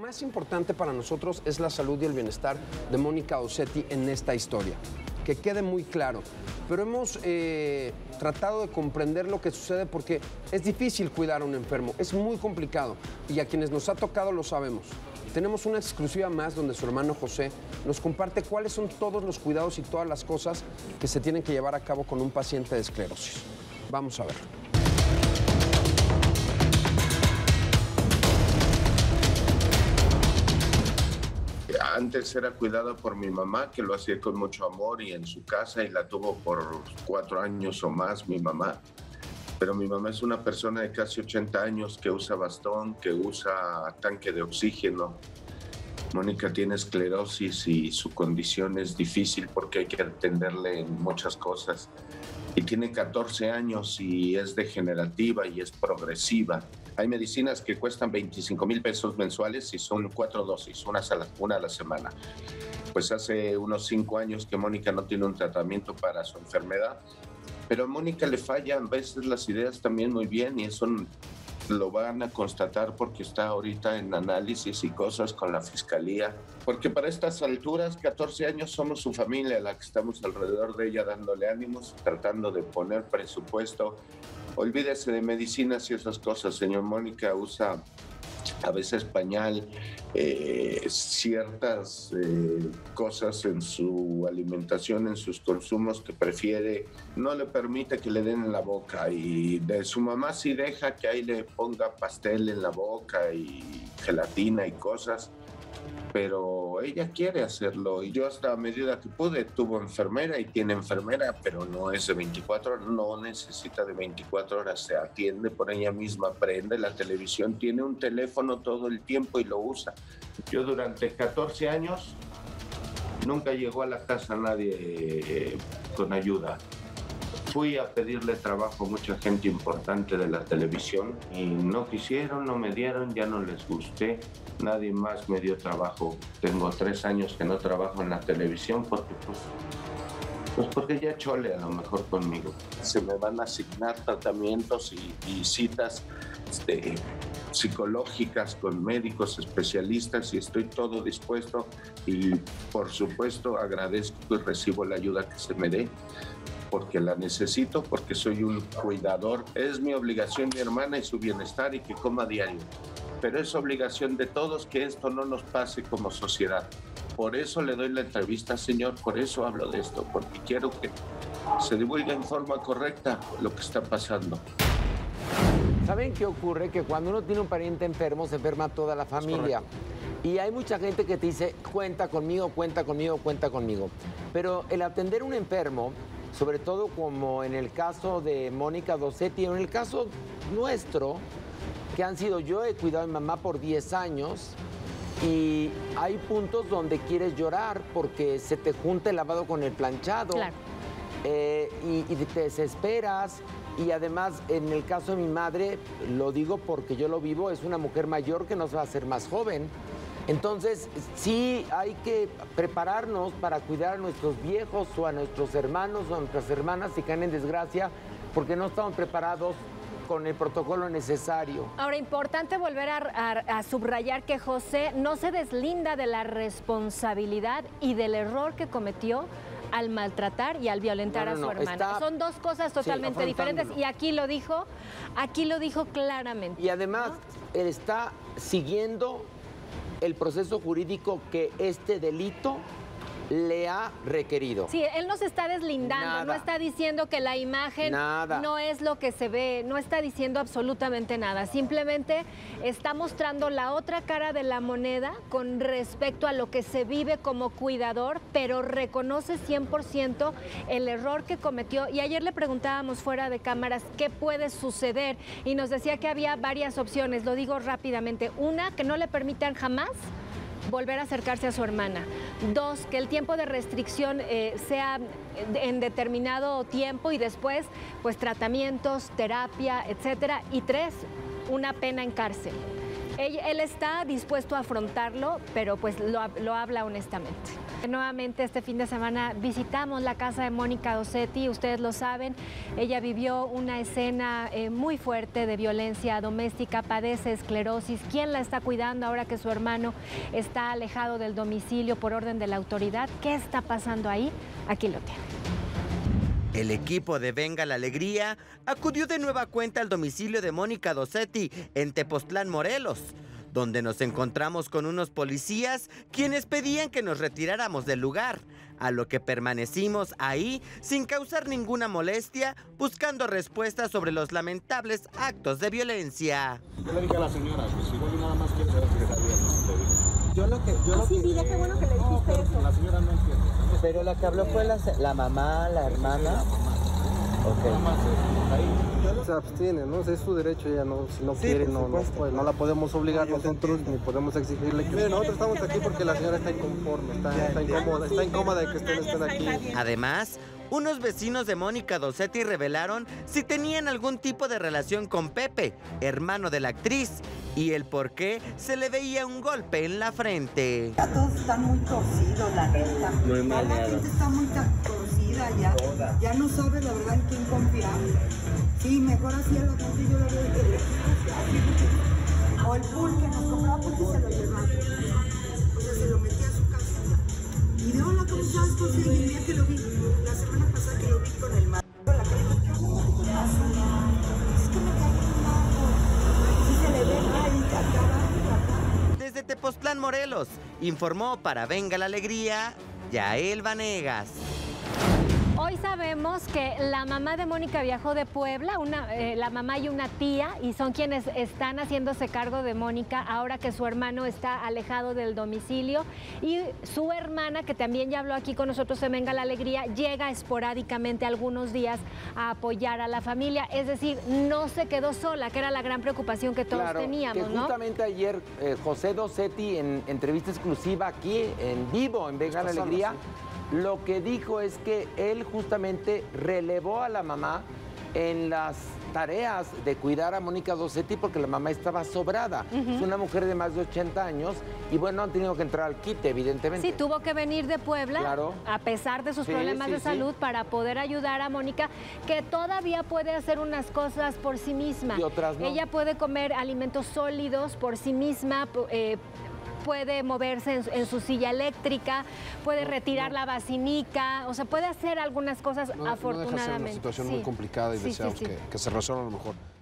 más importante para nosotros es la salud y el bienestar de Mónica Dossetti en esta historia. Que quede muy claro. Pero hemos tratado de comprender lo que sucede porque es difícil cuidar a un enfermo, es muy complicado y a quienes nos ha tocado lo sabemos. Tenemos una exclusiva más donde su hermano José nos comparte cuáles son todos los cuidados y todas las cosas que se tienen que llevar a cabo con un paciente de esclerosis. Vamos a ver. Antes era cuidada por mi mamá, que lo hacía con mucho amor y en su casa, y la tuvo por 4 años o más mi mamá. Pero mi mamá es una persona de casi 80 años que usa bastón, que usa tanque de oxígeno. Mónica tiene esclerosis y su condición es difícil porque hay que atenderle en muchas cosas. Y tiene 14 años y es degenerativa y es progresiva. Hay medicinas que cuestan 25,000 pesos mensuales y son 4 dosis, una a la semana. Pues hace unos 5 años que Mónica no tiene un tratamiento para su enfermedad, pero a Mónica le fallan a veces las ideas también muy bien y eso lo van a constatar porque está ahorita en análisis y cosas con la fiscalía. Porque para estas alturas, 14 años, somos su familia, la que estamos alrededor de ella dándole ánimos, tratando de poner presupuesto. Olvídese de medicinas y esas cosas, señor. Mónica usa a veces pañal, ciertas cosas en su alimentación, en sus consumos que prefiere, no le permite que le den en la boca, y de su mamá sí deja que ahí le ponga pastel en la boca y gelatina y cosas, pero ella quiere hacerlo y yo hasta a medida que pude tuvo enfermera y tiene enfermera, pero no es de 24 horas, no necesita de 24 horas, se atiende por ella misma, prende la televisión, tiene un teléfono todo el tiempo y lo usa. Yo durante 14 años nunca llegó a la casa nadie con ayuda. Fui a pedirle trabajo a mucha gente importante de la televisión y no quisieron, no me dieron, ya no les gusté. Nadie más me dio trabajo. Tengo 3 años que no trabajo en la televisión porque porque ya chole a lo mejor conmigo. Se me van a asignar tratamientos y citas psicológicas con médicos especialistas y estoy todo dispuesto y por supuesto agradezco y recibo la ayuda que se me dé, porque la necesito, porque soy un cuidador. Es mi obligación mi hermana y su bienestar y que coma diario. Pero es obligación de todos que esto no nos pase como sociedad. Por eso le doy la entrevista, señor, por eso hablo de esto, porque quiero que se divulgue en forma correcta lo que está pasando. ¿Saben qué ocurre? Que cuando uno tiene un pariente enfermo, se enferma toda la familia. Y hay mucha gente que te dice, cuenta conmigo, cuenta conmigo, cuenta conmigo. Pero el atender a un enfermo, sobre todo como en el caso de Mónica Dossetti, o en el caso nuestro, que han sido, yo he cuidado a mi mamá por 10 años y hay puntos donde quieres llorar porque se te junta el lavado con el planchado. Claro. Y te desesperas. Y además, en el caso de mi madre, lo digo porque yo lo vivo, es una mujer mayor que no se va a hacer más joven. Entonces, sí hay que prepararnos para cuidar a nuestros viejos o a nuestros hermanos o a nuestras hermanas si caen en desgracia, porque no estamos preparados con el protocolo necesario. Ahora, importante volver a subrayar que José no se deslinda de la responsabilidad y del error que cometió al maltratar y al violentar a su hermana. Son dos cosas totalmente diferentes y aquí lo dijo claramente. Y además, él está siguiendo el proceso jurídico que este delito le ha requerido. Sí, él no se está deslindando, no está diciendo que la imagen no es lo que se ve, no está diciendo absolutamente nada, simplemente está mostrando la otra cara de la moneda con respecto a lo que se vive como cuidador, pero reconoce 100% el error que cometió. Y ayer le preguntábamos fuera de cámaras qué puede suceder y nos decía que había varias opciones, lo digo rápidamente. Una, que no le permitan jamás volver a acercarse a su hermana. 2, que el tiempo de restricción sea en determinado tiempo y después, pues, tratamientos, terapia, etcétera. Y 3, una pena en cárcel. Él está dispuesto a afrontarlo, pero pues lo habla honestamente. Nuevamente este fin de semana visitamos la casa de Mónica Dossetti, ustedes lo saben, ella vivió una escena muy fuerte de violencia doméstica, padece esclerosis. ¿Quién la está cuidando ahora que su hermano está alejado del domicilio por orden de la autoridad? ¿Qué está pasando ahí? Aquí lo tienen. El equipo de Venga la Alegría acudió de nueva cuenta al domicilio de Mónica Dossetti en Tepoztlán, Morelos, donde nos encontramos con unos policías quienes pedían que nos retiráramos del lugar, a lo que permanecimos ahí sin causar ninguna molestia, buscando respuestas sobre los lamentables actos de violencia. Yo le dije a la señora, pues igual nada más quiere saber que está bien. Sí, dile, qué bueno que le dijiste eso. La señora no entiende. Pero la que habló fue la mamá, la hermana. Okay. Se abstiene, ¿no? Es su derecho, ella no, si no quiere, no la podemos obligar nosotros, ni podemos exigirle que... Mire, nosotros estamos aquí porque la señora está inconforme, está incómoda de que ustedes estén aquí. Además, unos vecinos de Mónica Dossetti revelaron si tenían algún tipo de relación con Pepe, hermano de la actriz, y el por qué se le veía un golpe en la frente. Ya todos están muy torcidos, la neta. La gente está muy torcida ya. Ya no sabe la verdad en quién confiar. Sí, mejor así a la gente yo la veo de o el pulque, nos compraba pulque y se lo llevaba. O sea, se lo metía a su casita. Y de hola, ¿cómo estás? Pues sí, el día que lo vi, la semana pasada que lo vi con el marido, la cara, es que me cae un mago. Sí se le ve clarita, cara. Desde Tepoztlán, Morelos, informó para Venga la Alegría, Yael Vanegas. Hoy sabemos que la mamá de Mónica viajó de Puebla, la mamá y una tía, y son quienes están haciéndose cargo de Mónica ahora que su hermano está alejado del domicilio. Y su hermana, que también ya habló aquí con nosotros en Venga la Alegría, llega esporádicamente algunos días a apoyar a la familia. Es decir, no se quedó sola, que era la gran preocupación que todos teníamos, ¿no? Justamente ayer José Dossetti, en entrevista exclusiva aquí en vivo en Venga la Alegría, lo que dijo es que él justamente relevó a la mamá en las tareas de cuidar a Mónica Dossetti porque la mamá estaba sobrada. Es una mujer de más de 80 años y bueno, han tenido que entrar al quite, evidentemente. Sí, tuvo que venir de Puebla, claro, a pesar de sus problemas de salud, para poder ayudar a Mónica, que todavía puede hacer unas cosas por sí misma. Y otras no. Ella puede comer alimentos sólidos por sí misma, puede moverse en su silla eléctrica, puede retirar la vacinica, o sea, puede hacer algunas cosas afortunadamente. No deja ser una situación muy complicada y deseamos que se resuelva a lo mejor.